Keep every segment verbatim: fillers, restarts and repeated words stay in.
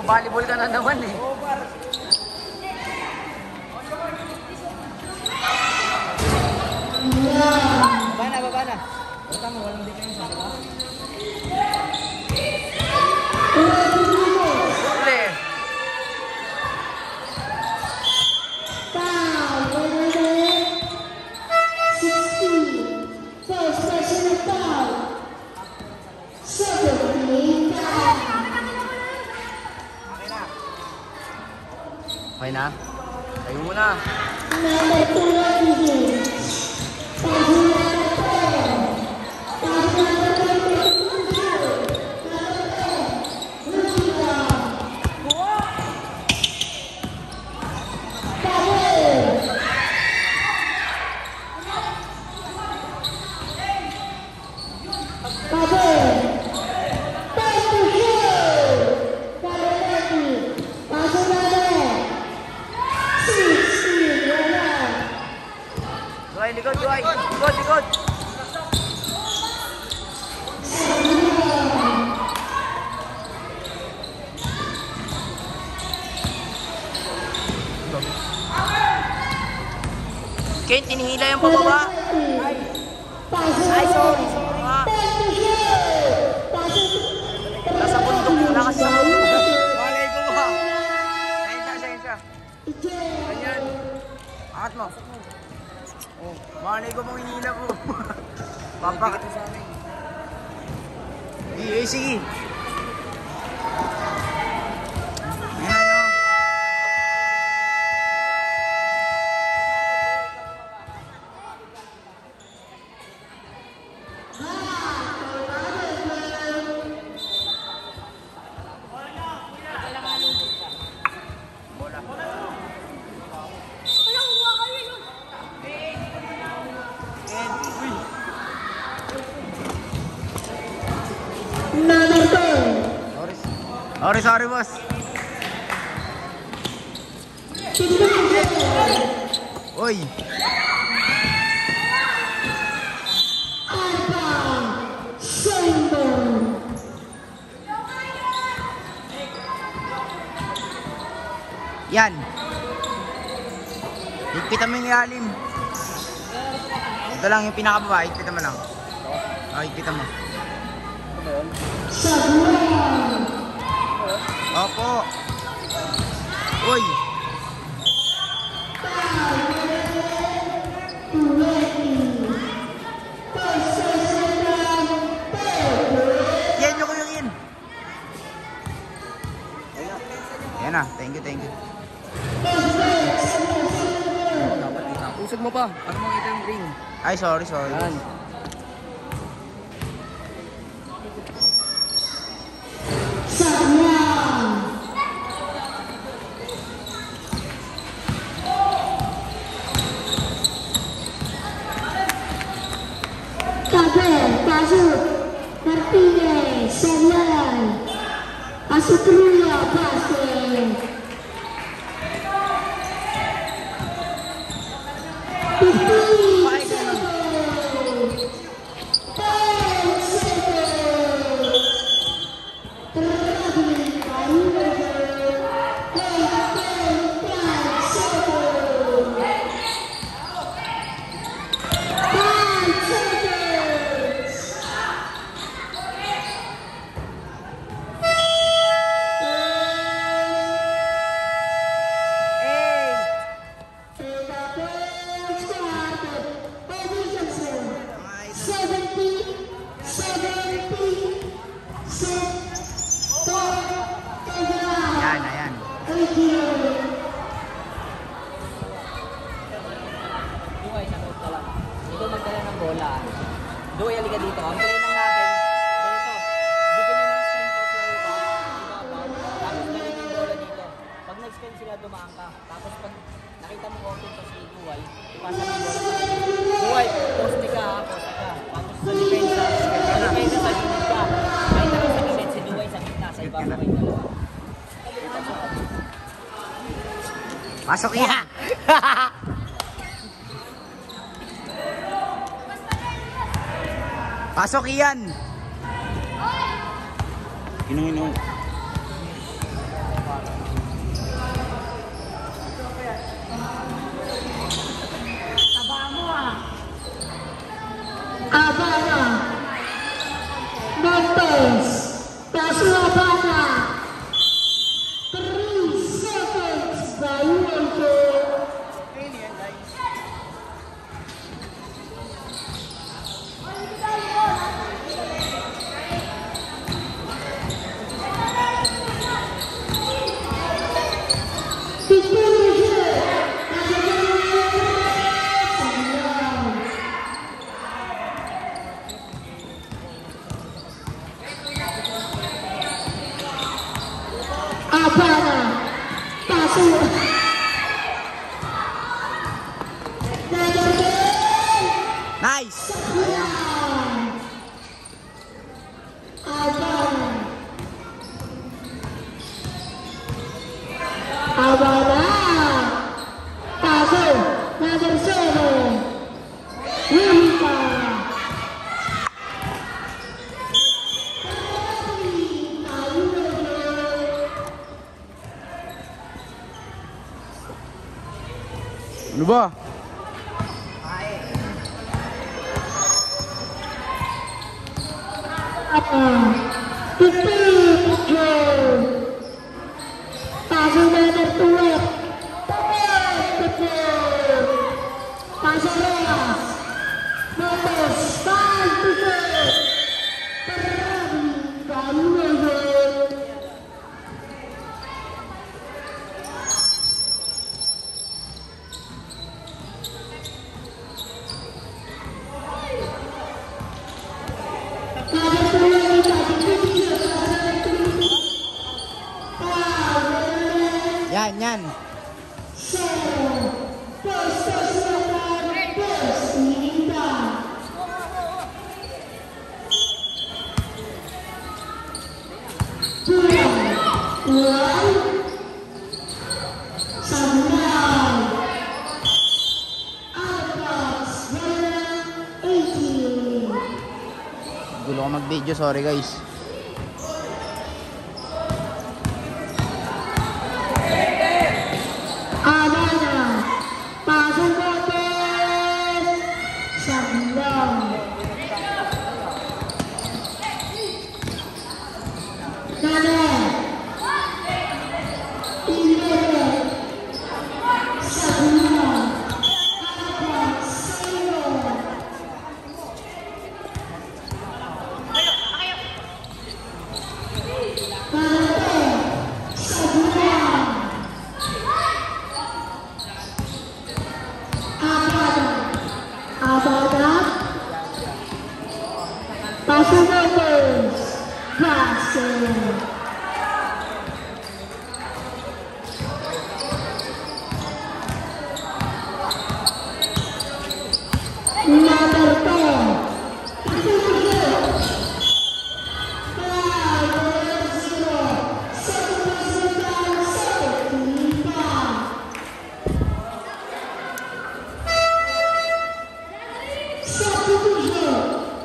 volleyball ka na naman eh. Baba na, baba na. Bata mo, walang defense, diba? Uli. Okay na? Tayo muna. Likod, Joy! Likod, likod! Kane, tinihila yung pababa! Ay, sorry, sorry! Nasa bundok muna kasi sa bundok. Malay ko ba? Sensya, sensya. Ganyan. Angat mo. Oh, malay ko mong hinila ko. Papak. Sige, sige. Sorry, sorry, boss. Uy. Yan. Higpitan mo yung ilalim. Ito lang yung pinakababa. Higpitan mo lang. Oh, higpitan mo. Opo. Uy. Yan nyo ko yung in. Yan na. Thank you, thank you. Usog mo pa. Para makita yung green. Ay, sorry, sorry. Yan. Asutruya pase. Doy, halika dito. Ang tuloy lang natin, dito. Bigyan nyo ng spin toss yung iba. Tapos galing yung bola dito. Pag nag-spin sila, dumaan ka. Tapos pag nakita mo open sa si Duway, ipasa mo yung bola sa kanya. Duway, poste ka ha, poste ka. Tapos sa depensa, sa depensa sa gilid ka. Kahit na sa gilid, si Duway sa gitna, sa iba mo kayo dalawa. Pasok yan! Pasok iyan. Inong-inong. Abana. Pasok. Nice! Ayan. Abana. Abana. Pasok. Number seven. Wilka. Ano ba? Yan, yan. Gulo ko mag-video, sorry guys. Abana, pasok natin sa bilang. Kane, Ilere, sa bilang. Apat, zero. Kane, sa bilang. Abana, pasok natin pasok. Number ten, pasok natin. Five, zero, satu pasukan, satu timah. Satu tujuh.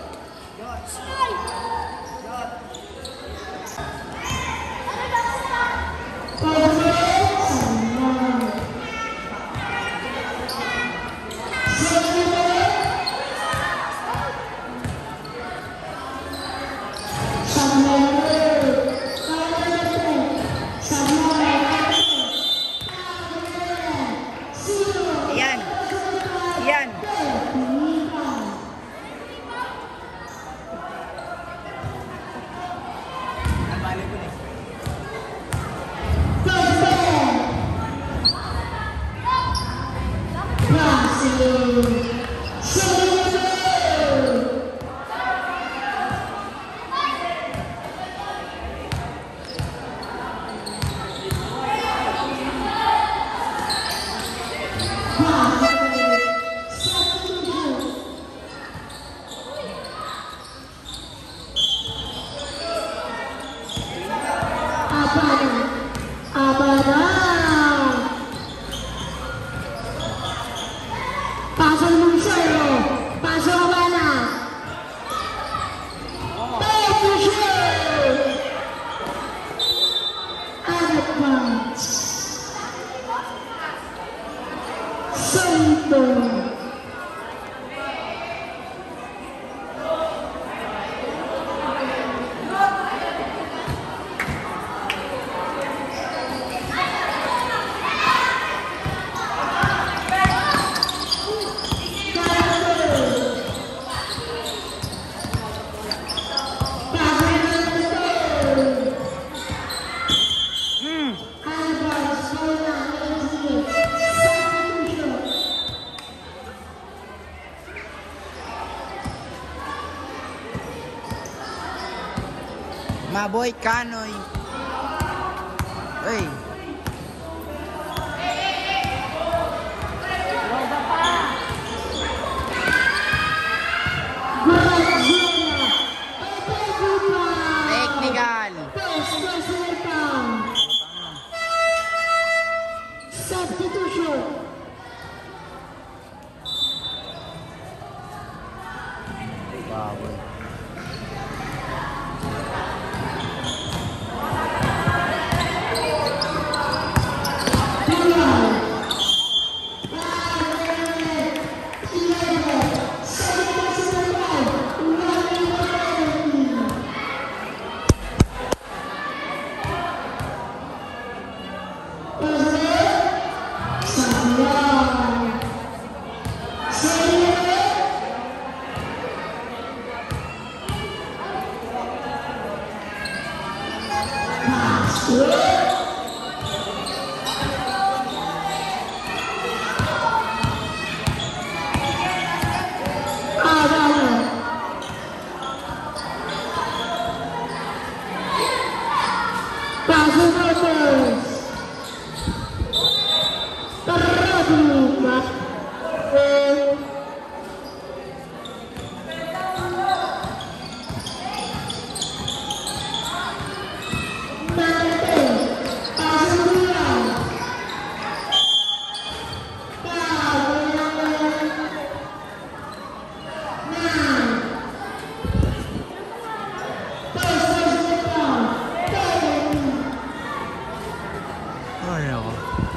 Yan. Yan. Pasok ng zero, pasok Abana. Santo. Maboy Kanoy. Ay. Technical. Substitution. Bawal. Ay, ako.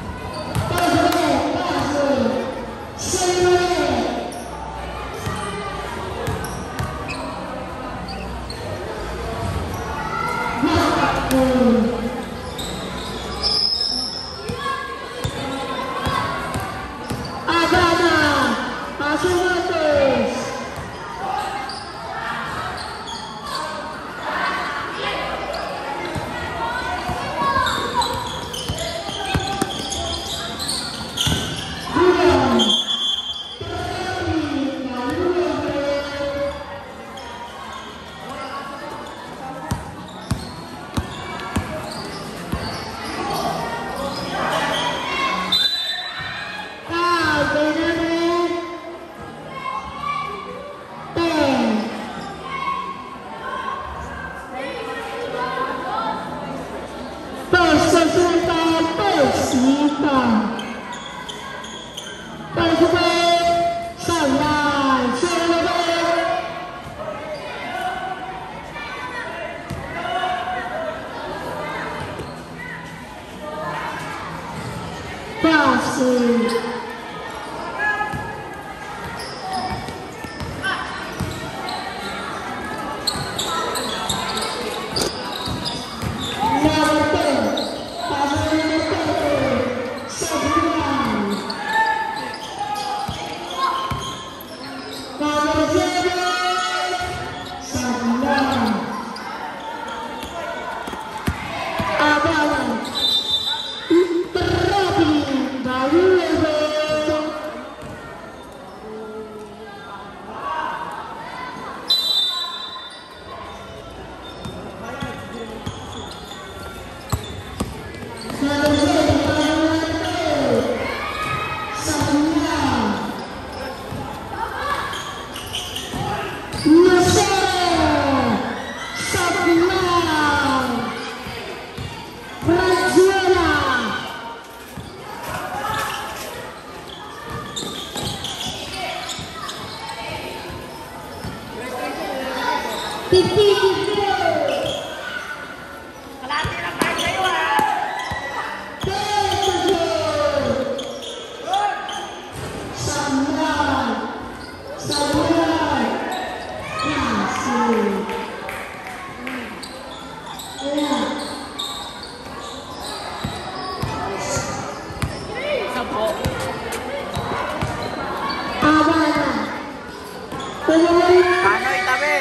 Paano itabi?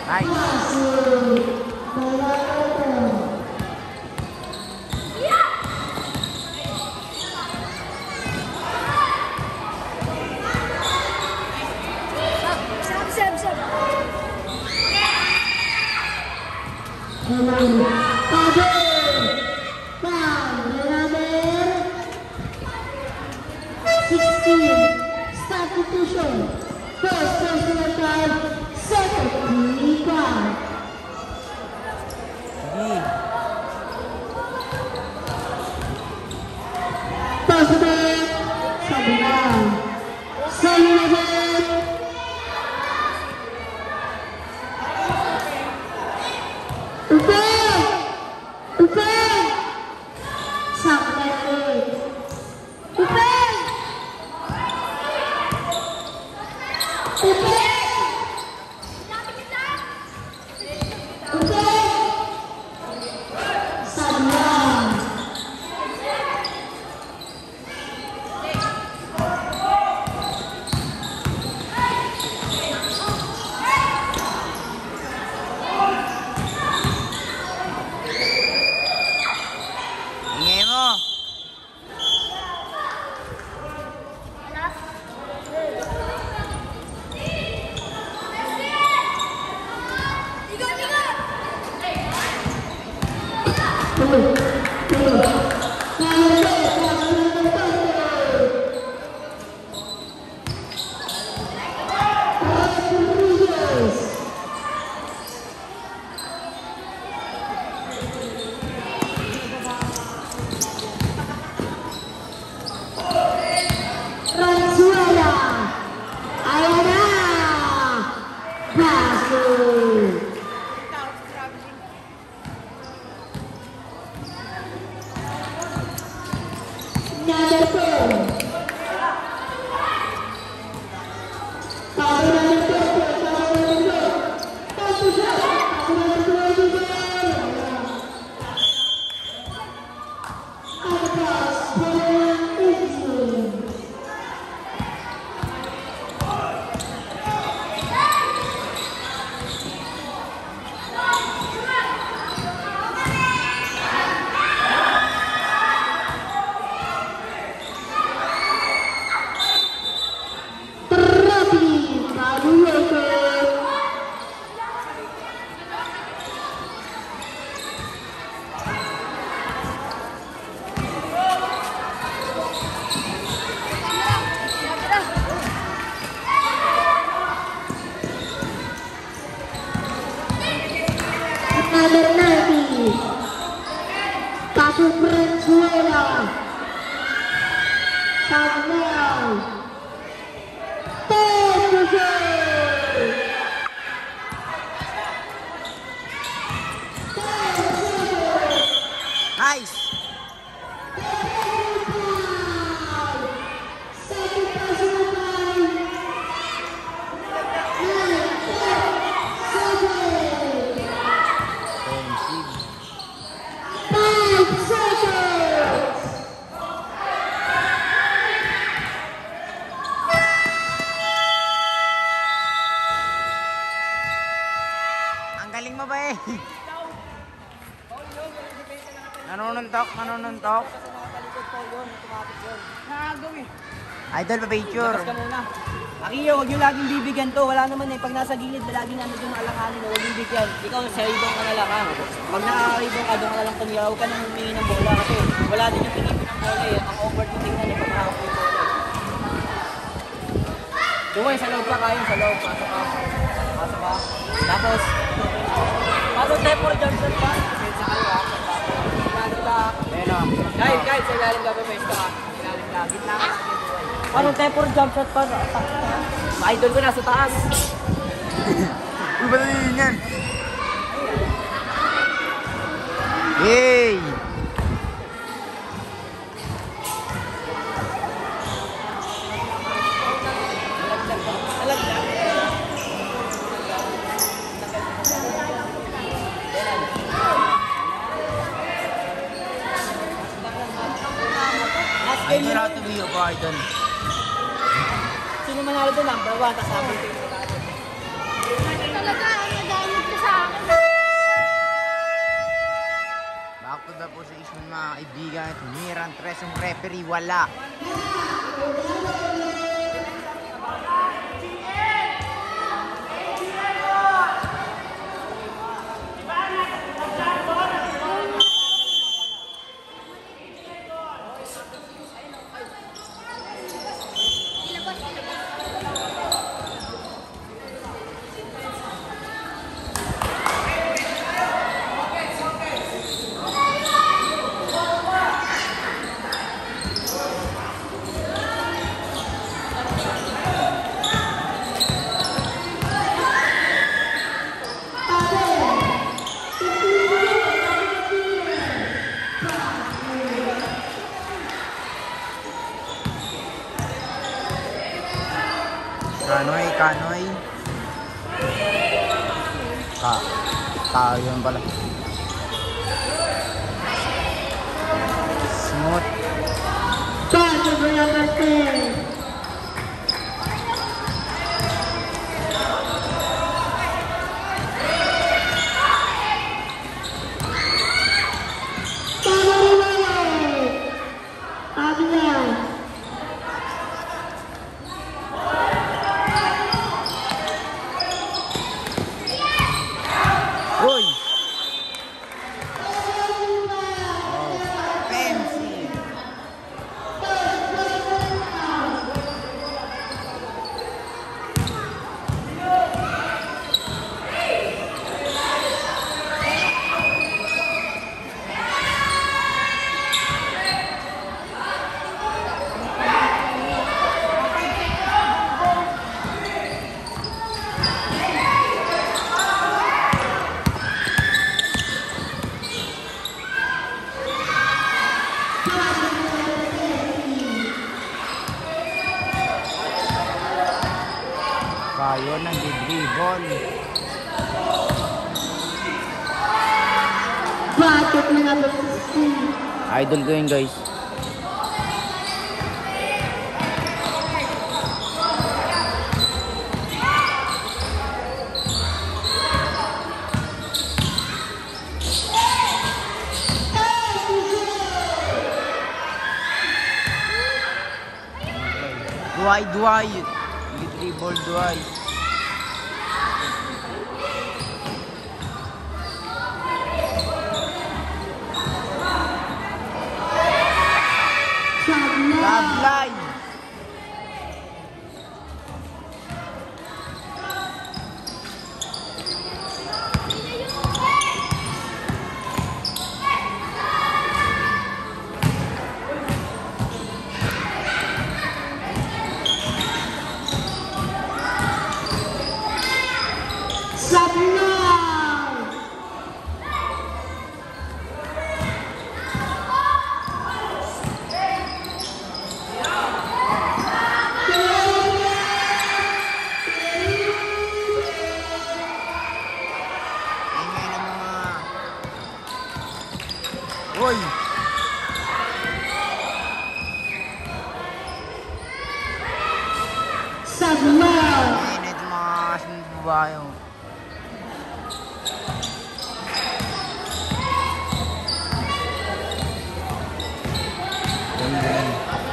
Nice. Sab, sab, sab. sixteen, substitution. First personal time, second team time. President, Sabilan. Sabilan. Upen! Upen! Sabilan. Upen! Upen! Upen! Sabilan. Ingay mo. Ranzuela. Ayan na. Basket. Number ten. Power number ten. Power number ten. Pass to shot. Power number twenty-one. Out of pass. Power eighteen. Terapi Paduaka. Number ninety. Pasu Venezuela. Samuel. Nice. Ang galing mo ba eh? Nanununtok, nanununtok. Nakagawin. Idol pa picture. Labas ka muna. Akiyo, huwag nyo laging bibigyan to. Wala naman eh. Pag nasa gilid, laging ano doon alanganin. Huwag yung bigyan. Ikaw, sa ibang ka na lang ha. Pag nakakaibang ka, doon ka na lang tumira. Huwag ka nang humingi ng bola kasi wala din yung pinipin ng bola eh. Ang awkward yung tingnan eh. Pag nakakap yung bola eh. Duway, sa loob ka kayo. Sa loob. Pasok ka. Pasok ka. Tapos, pasok tayo for Johnson pa. Sa kayo ha. Ilalim ka. Ayun o. Guys, guys, sa ilalim ka. Pwesto ka. Ilalim ka. Gitna ka. Ano tayo for jump shot pa? Ma-idol ko nasa taas. Ano ba yun yan? Yay! I know how to be a garden. Sino manalo doon? Number one, tapos sabi ko. Talaga, ang nagamit Tres yung referee, wala. Kanoy, kanoy. Ka, tao yun pala. Smooth. Paso por la parte. Uy! Oh, fancy! Kayo nang di-dribble. Bakit mga basis? Idol ko yun, guys. Duay, duay. Di-dribble, duay. Sablay! Uy! Sablay! Init mga babayo. Ganyan.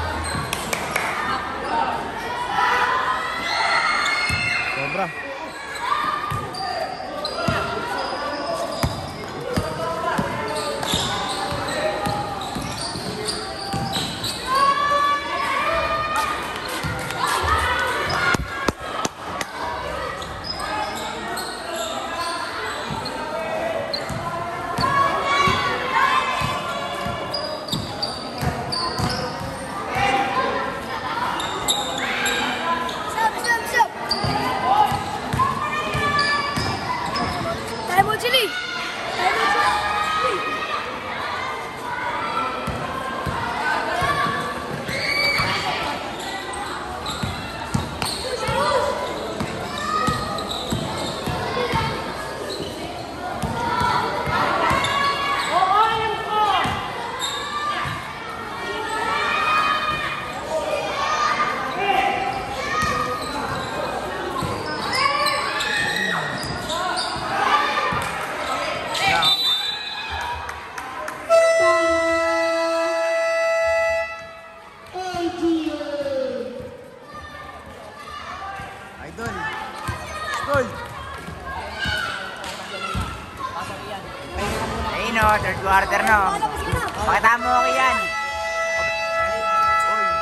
Sobra. Stop, stop, stop. Time out, Chili. Time out, Chili. no, third quarter no. Pakita mo okay yan. Uy.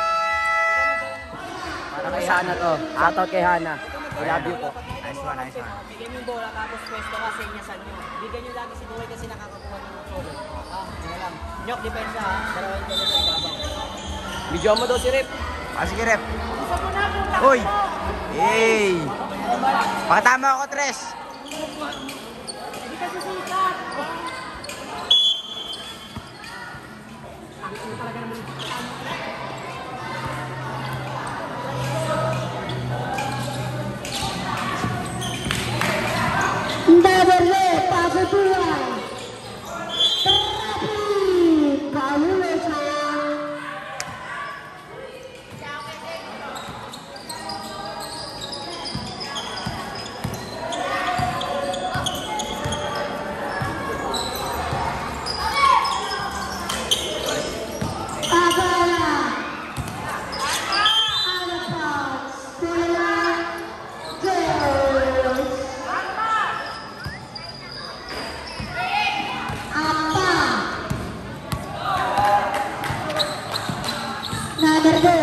Para kay Hana to. Shoutout kay Hana. I love you po. Nice one, nice one. Bigyan mo yung bola tapos pwesto ka sa inyasan nyo. Bigyan nyo lagi si Duway kasi nakakakuha ng solo. Ah, yun lang. Nyok, depensa ha. Dalawang ko sa ibabang. Video mo daw si Rip. Ah, sige, rep. Uy! Hey! Pakita mo ako, Tres. Double paso dua. Terapi Paulo number two.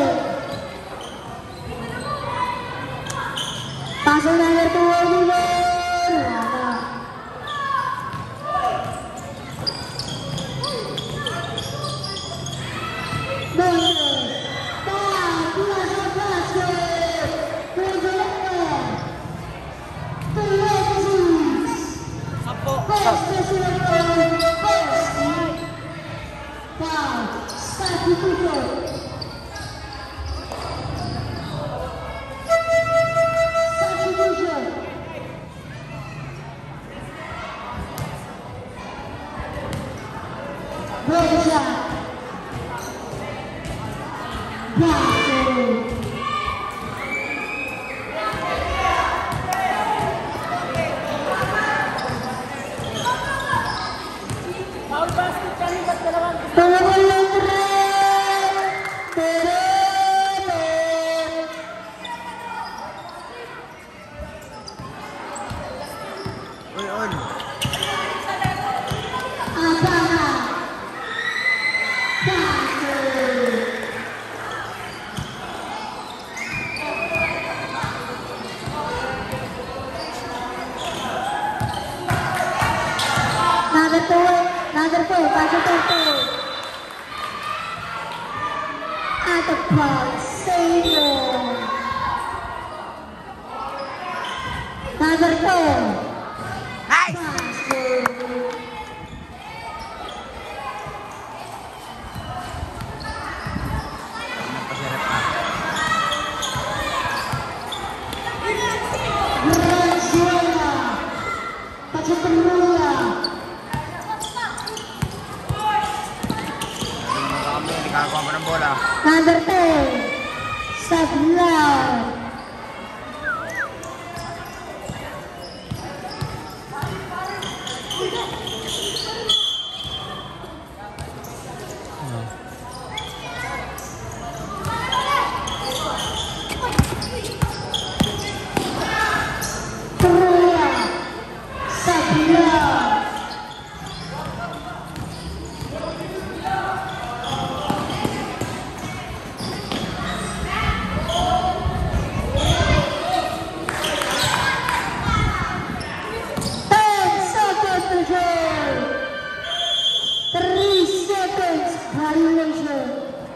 Paso number two Oliver. Uy, on. Number two, number two, paso two. Out of bounds, save. Number two. Nice! Nagpasirap ka. Venezuela. Paso Perulia. Kami, hindi kakakuha mo ng bola. Number ten. Sablaw. Perulia. Sablaw. ten seconds to go. three seconds violation.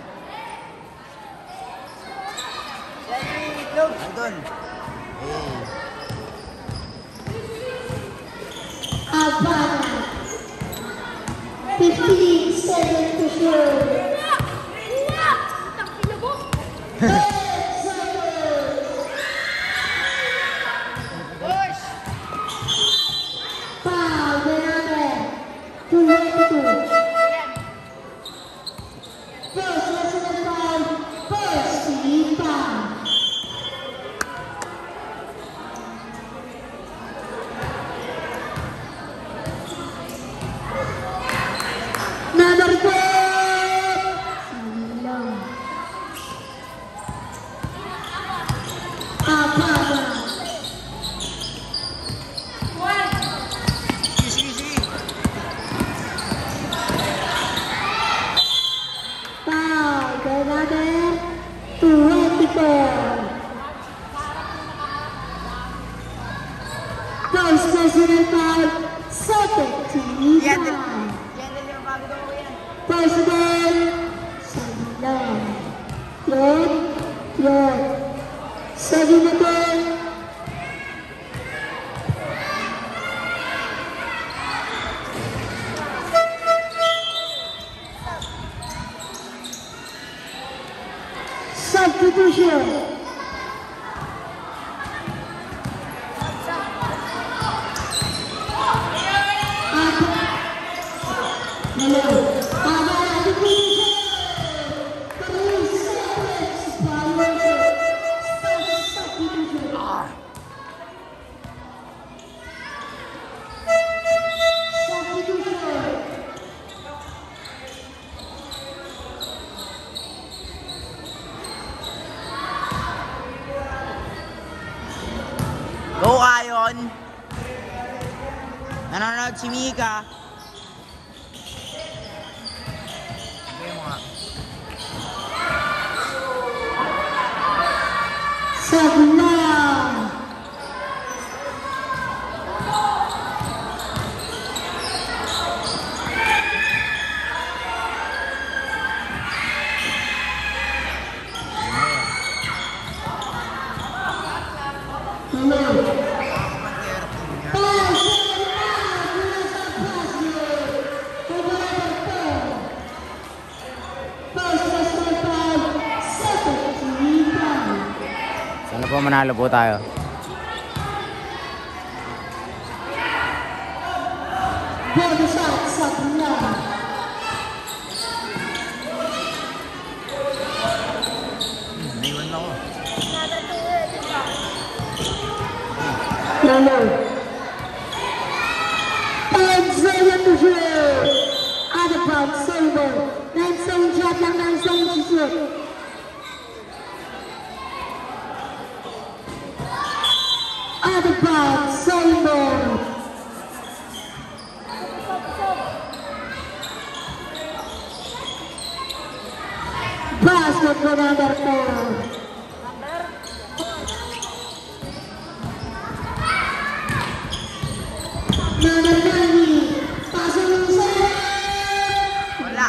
Nandun. Hey. Havana. fifteen seconds to go. ten seconds. Foul, Bernardo. twenty-two. First national foul, first team foul. Number four. Go Ayon! Nanonood si Mika. Okay mo nga. Sablan! Sana po manalo po tayo. Body shot, Sablan! Naiwan na ako. Hello. five zero to zero. Other part, Silver. nine seven shot lang, nine seven shoot. Other part, Silver. Basket for number four. Number nine, pasok ng sa'yo. Wala.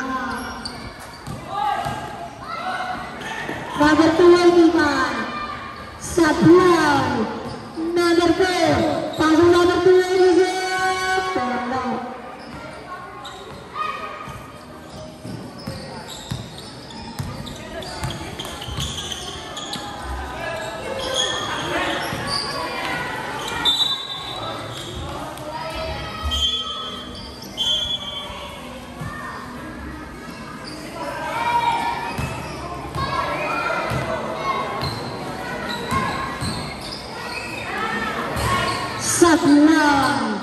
Number twenty-one, Sablan. Number four, pasok number twenty-seven. Sablan.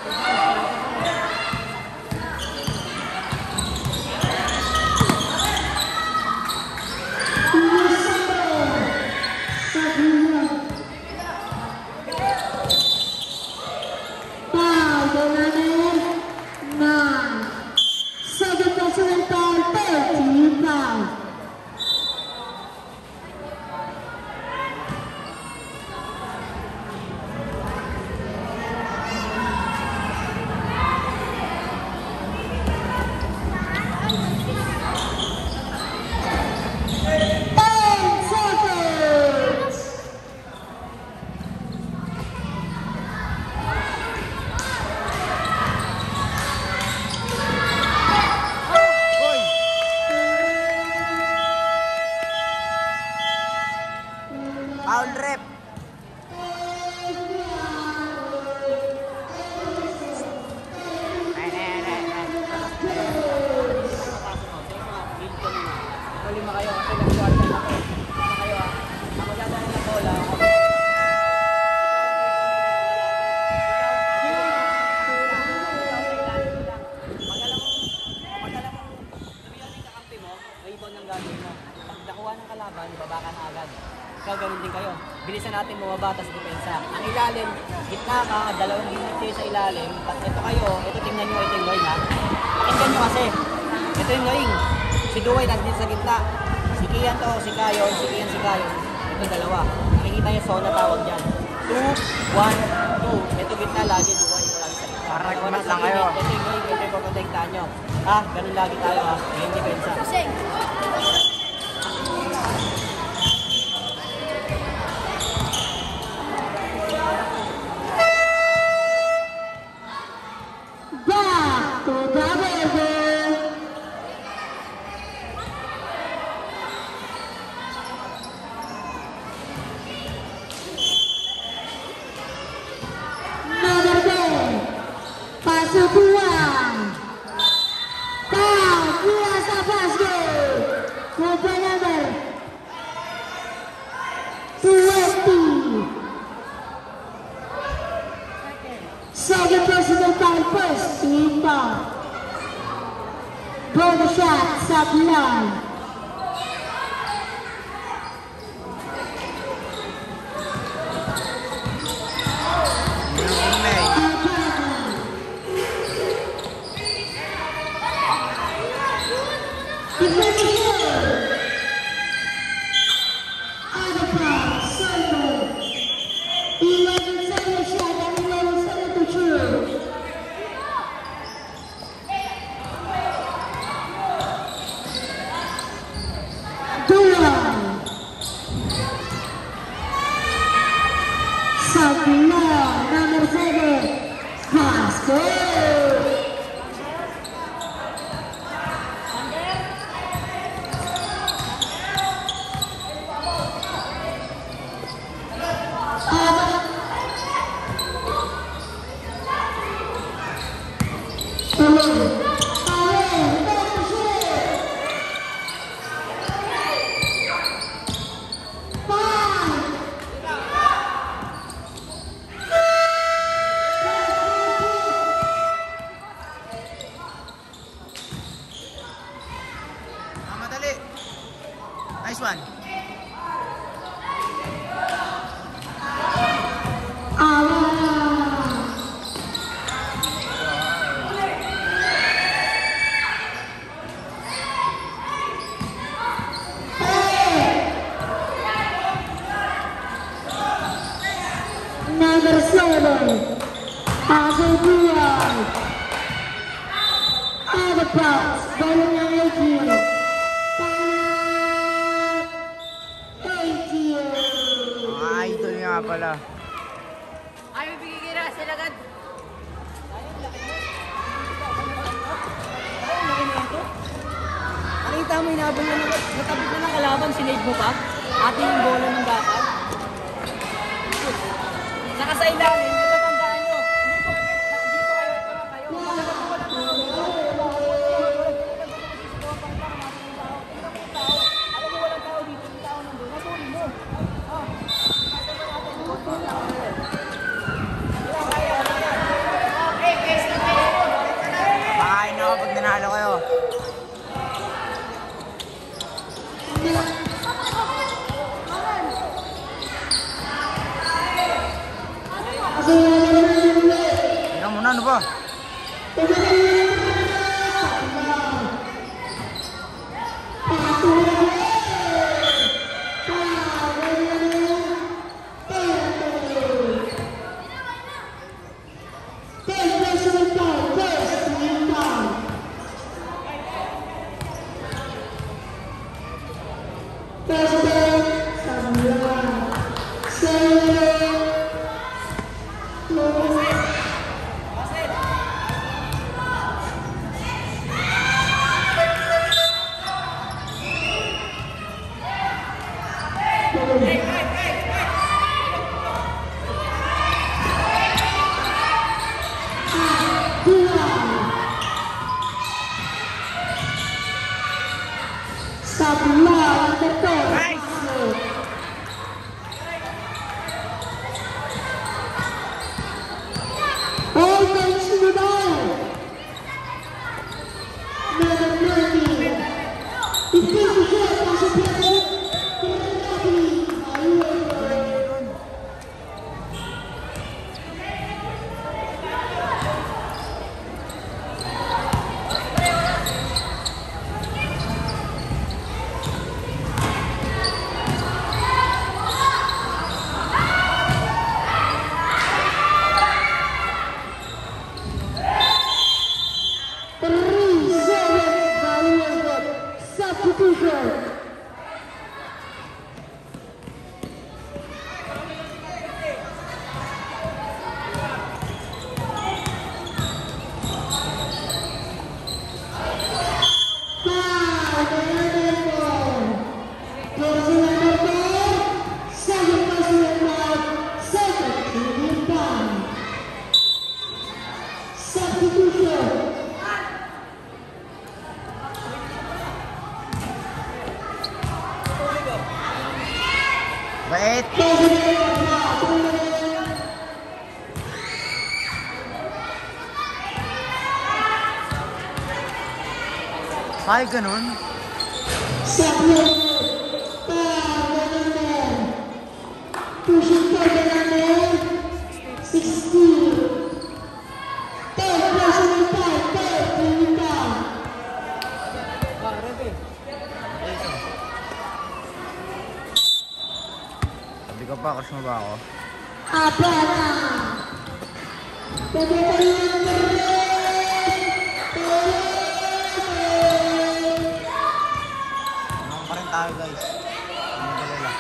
Foul rep. Ay, ay, ay, ay. Lima kayo kasi nag-quarter na ako. Lima kayo ah. Ako dadaan ng bola. Pag alam mo, pag alam mo, lumiyan yung kakampi mo, rebound ang gagawin mo. Pag nakuha ng kalaban, baba ka na agad. Ikaw ganun din kayo. Bilisan natin bumaba sa depensa. Ang ilalim, gitna ka, dalawang unit kayo sa ilalim. Pag ito kayo, ito tingnan nyo, ito yung going ha. Pakinggan nyo kasi. Ito yung going. Si Duway nandito sa gitna. Si Kian to, si Kayon, si Kian, si Kayon. Ito dalawa. Nakikita nyo zona tawag dyan. two, one, two. Ito gitna lagi, Duway. Para nagmamat lang kayo. Ito yung going, ito yung paprotektahan nyo. Ha? Ganun lagi tayo ha. Ngayon depensa. Back to the river. Number ten, pasok buwan. body shot, sublime. Number seven, Mosquito. Nice one. Number seven, A G L. Other parts, bowling ng A G L. Mga idol nga pala. Ayaw bigigil na sila agad. Nakita mo inabang na naman. Natabit na ng kalaban, sinave mo pa. Atin yung bola ng dapat. Saka sa ilalim, ito tandaan nyo. Dito, dito kayo, ito lang kayo. Magkakaroon ko lang tao. Alam mo walang tao dito, yung tao nandun. Nasuhin mo. Makain ako pag nanalo kayo. Tingnan mo na, ano ba? Wait. Ay, ganun. Second, ten, pushing for the number sixteen. ten, personal time, ten, training time. Ah, ready. Sabi ko pa, crush mo ba ako? Apena. Pwede tayo ng Naman pa rin tayo guys. Ano ba nila?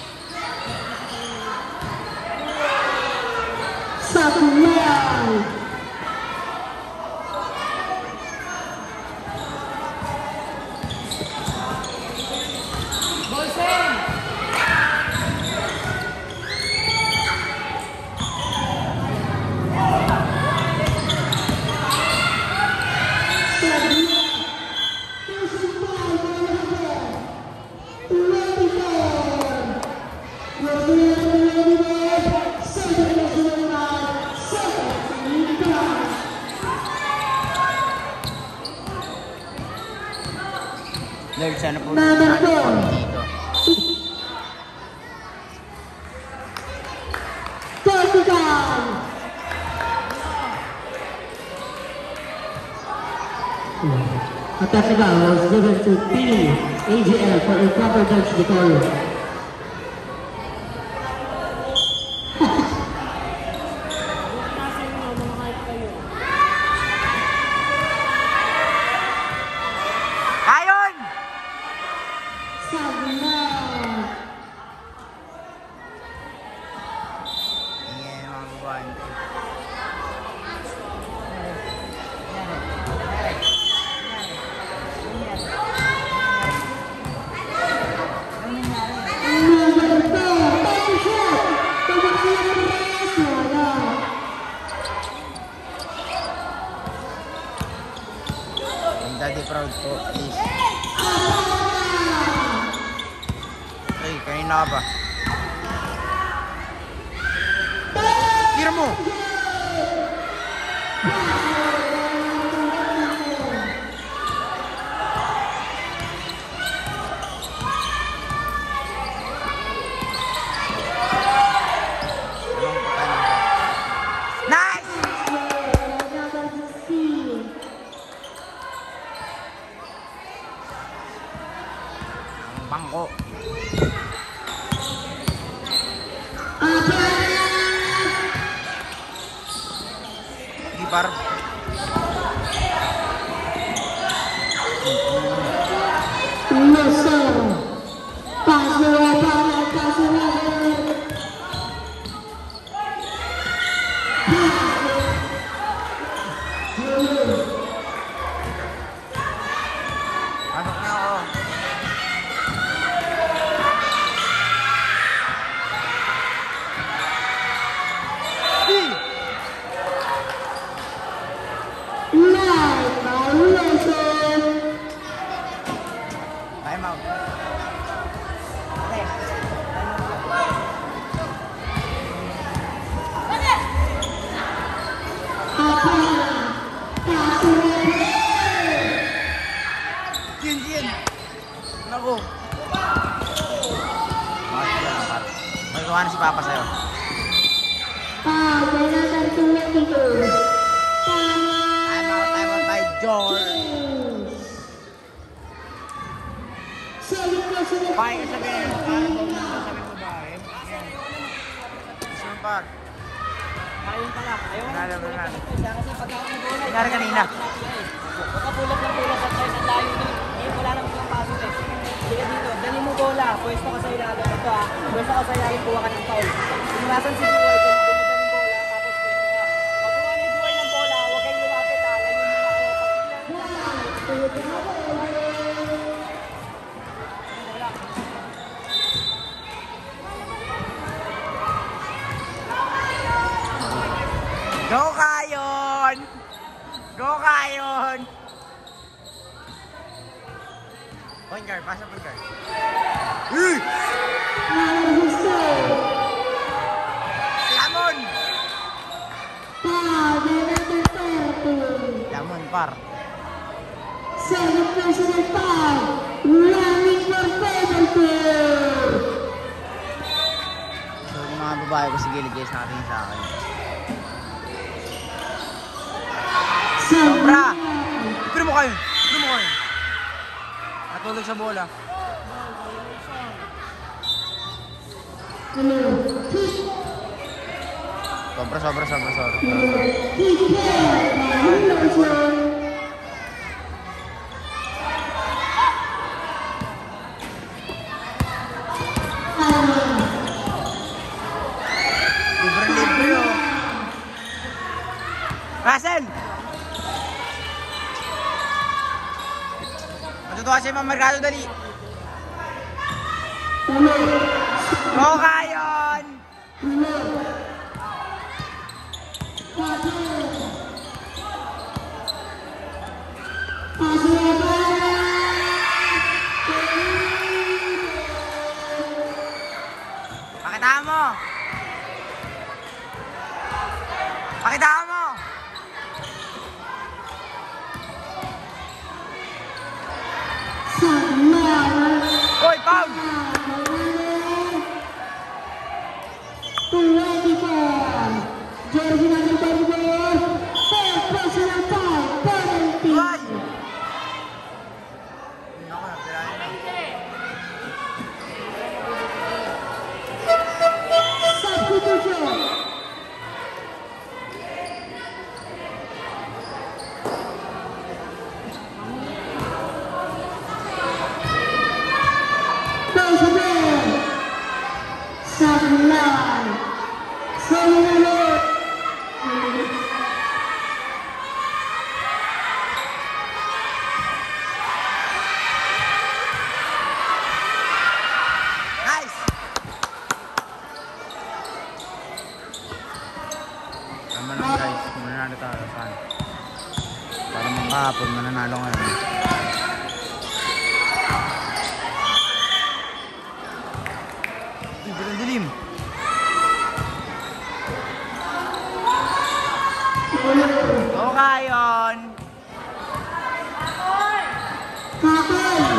Sakurai. Bolsen! Lord, sana po Number natin four. kami dito. Portugal. Attack was given to Team A G L for a proper dodge victory. Ayon! Sabina. Ayan, mga babae. Number four. Take a shot. Tumakbo ng braso. Wala. I'm daddy proud po, please. Ay, kanina ka ba? Tira mo! Nice! Number sixteen. Ang bangko. Ipar. Luso. Pasura para pasura. Pasok na ako. Live violation. Time out. Yun, yun. Naku. Bakit ka lang, par? May gawa na si Papa sa'yo. Ah, may number twenty-two. Time out, time out by George. Seven personal. Bye ka sabihin. Parang huwag mo sabihin mo ba eh. Gusto mo, par? Ayun pala. Ayun. Wala, wala, wala. Kasi pag ako nag-ulit. Nangyari kanina. Pagkapulat ng pulat at tayo sa layo din. Eh, wala naman yung pasok eh. Hindi ka dito. Dali mo bola. Pwesto ka sa ilalim. Ito ah. Pwesto ka sa ilalim. Kuha ka ng foul. Sinasan si Buhay. Kung pinadaling bola. Tapos pwesto ka. Pag kuha ni Buhay ng bola, huwag kayong lumapit ah. Layo mo na kayo. Pag Go Kayon! Go Kayon! Point guard, pasa point guard. Uy! Lamon! Lamon, par. Second personal foul. Running for penalty. So, yung mga babae ko sa gilid guys, nakatingin sa akin. Sobra! Pino mo kayo! Pino mo kayo! Natulog sa bola. Sobra, sobra, sobra, sobra. Libre-libre oh. Russell! Matutuwa siya yung mga merkado dali. Go Kayon! Pakita mo! Pakita mo! Hoy, Pam! twenty-four. Jersey number thirty-four. Third personal foul. Penalty. Hoy! Ako na, pirahin na. Substitution. President. Sunlight. Sunlight. Nice! Tama lang guys, mananalo tayo saan. Para mong kahapon, mananalo ngayon. Dilim-dilim. Go Kayon! Kakay.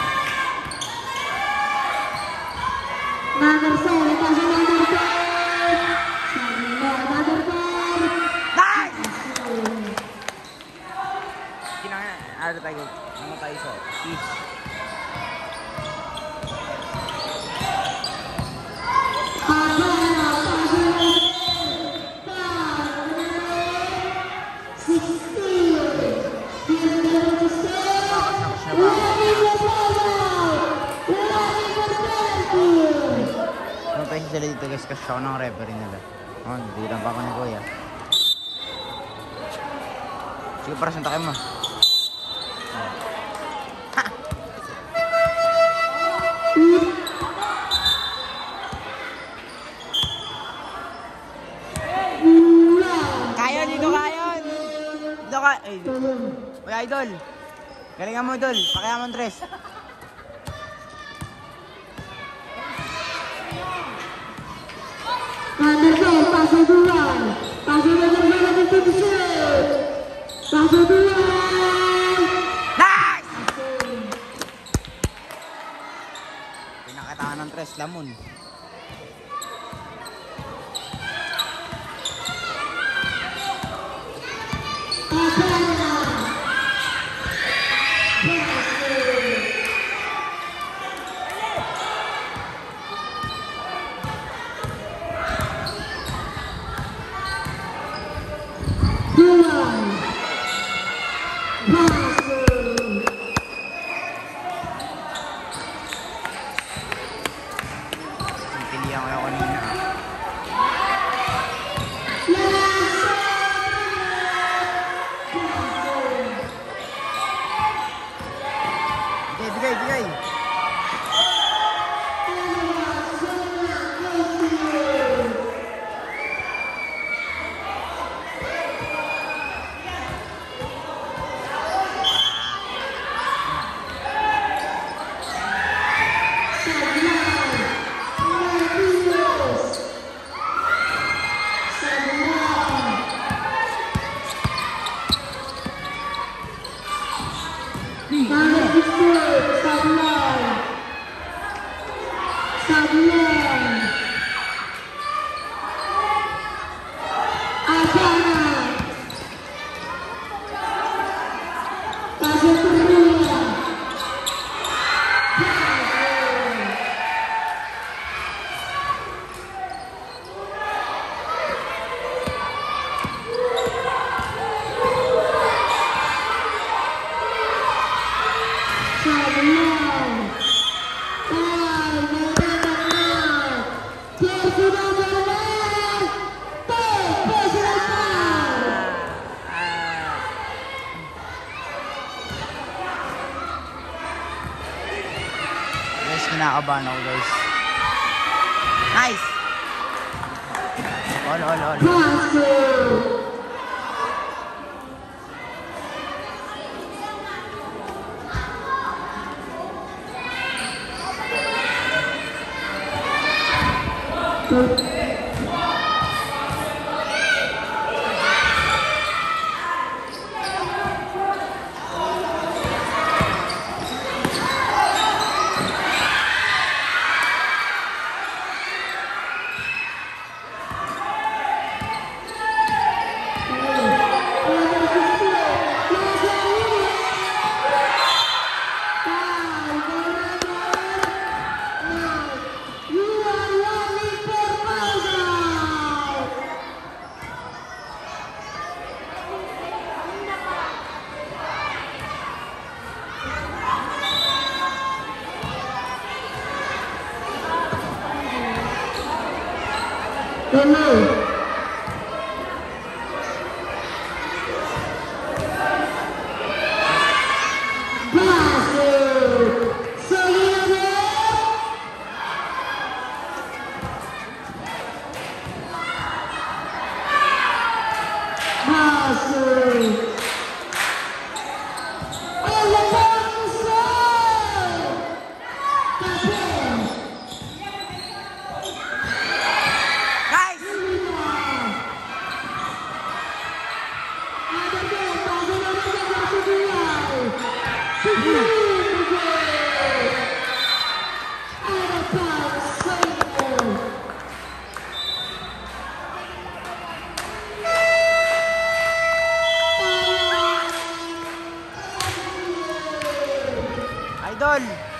Number seven. Kasi number ten. Number ten. Nice! Kinangin, ano tayo? Ano tayo sa peace? Ano tayo sila dito guys kasi ako ng referee nila. Oh, hindi lang pa ako ni Kuya. Sige para sunta kayo mo. Kayon dito, Kayon! Dito ka... Ay, uy, idol! Galingan mo, idol! Pakiamon tres! Anderson, paso dual. Paso number seven fifty-six. Paso dual. Nice! Pinakataan ng tres, lamon. Number sixty-eight, Sablon. Sablon. Abana. Pasok Turia. Guys, kinakabahan ako guys. Nice! All, all, all. Hello. Idol!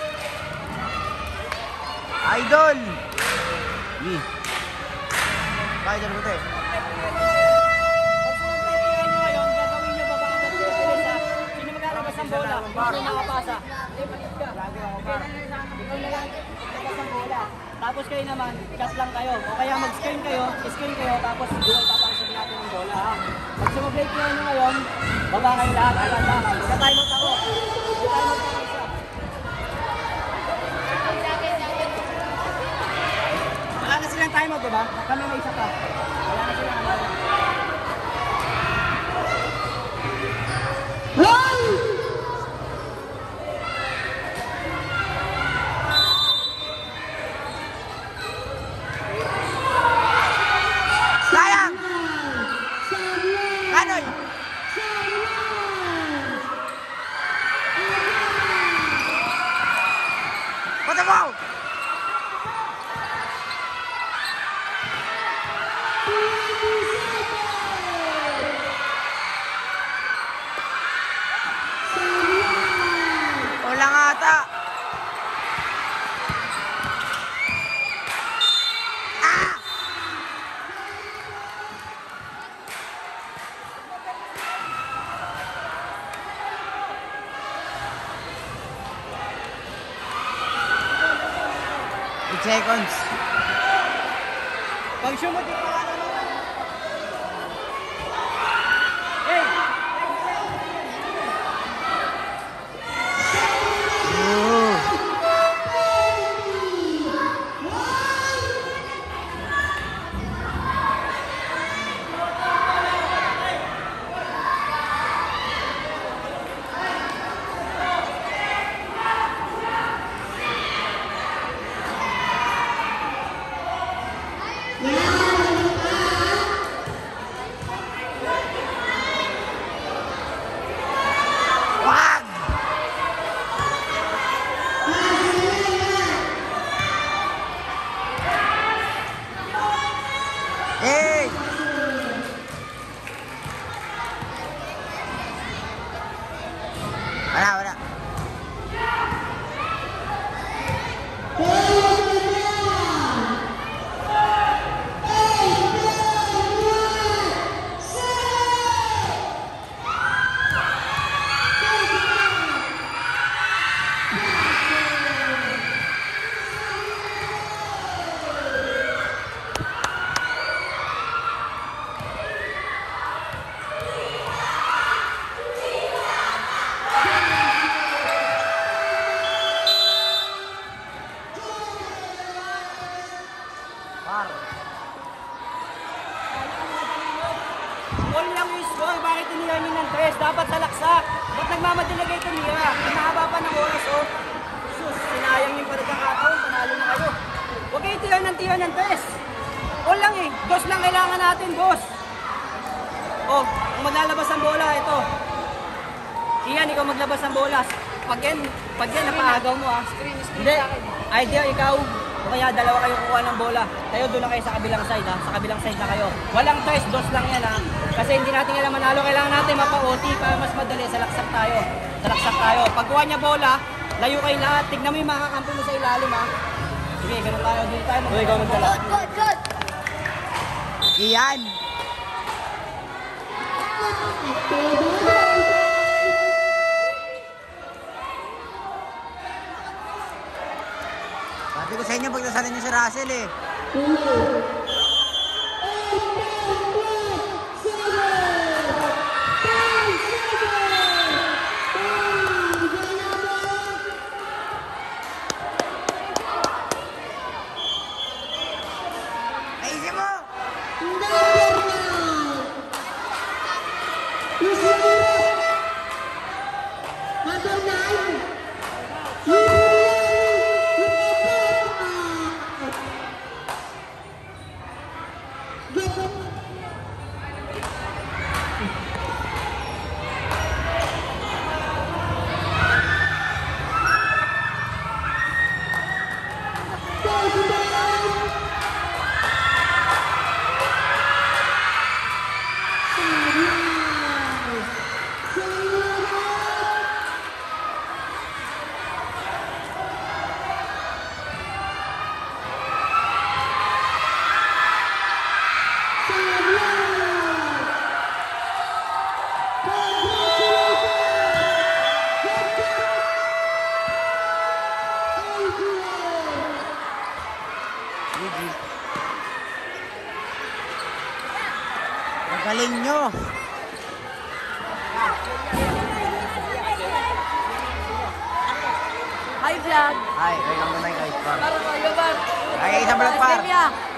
Idol! Ni. Idol ko te. Pag sumagpapilihan nyo ngayon, gagawin nyo ba ba agad yung isa? Sino maglalabas ng bola? Sino makapasa? Lagi ako par. Ikaw na lang, maglalabas ng bola. Tapos kayo naman, cut lang kayo. O kaya mag-screen kayo, screen kayo, tapos dual papasok natin ng bola. Ha? Pag sumagpapilihan nyo ngayon, baba kayo lahat. Agad lang. Magka-time out ako. Magka-time out ako isa. Wala na silang time out, diba? Kami may isa pa. Wala na silang time out. Sayang! Kanoy! What about? Wala nga ata. Ah! eight seconds. Pag sumot yung pangalan mo. Hey! Ooh. Yeah. Wala, wala. Ball lang yung score, bakit tinira niyo ng tres? Dapat sa laksak. Ba't nagmamadali kayo tumira? Mahaba pa ng oras, oh. Sus, sinayang yung pagkakataon, panalo na kayo. Huwag kayo tira ng tira ng tres. Ball lang eh, dos lang kailangan natin, boss. Oh, kung maglalabas ang bola, ito. Iyan, ikaw maglabas ang bola. Pag yan, pag yan, napaagaw mo ah. Hindi, idea ikaw. O kaya dalawa kayo kukuha ng bola. Kayo doon na kayo sa kabilang side ha. Sa kabilang side na kayo. Walang tres, dos lang yan ha. Kasi hindi natin kailangan manalo. Kailangan natin mapa-O T para mas madali. Salaksak tayo. Salaksak tayo. Pag kuha niya bola, layo kayo lahat. Tignan mo yung mga kakampi mo sa ilalim ha. Sige, ganun tayo. Doon tayo. Doon ikaw magdala. Good, good, good. Iyan. Sabi ko sa inyo, pagdasalan niyo si Russell eh. Ayusin mo! Number nine. Galing nyo! Hi, vlog. Ay, welcome to my guys, par. Baru ko, yo, bar. Ay, isang vlog, par. Game ya.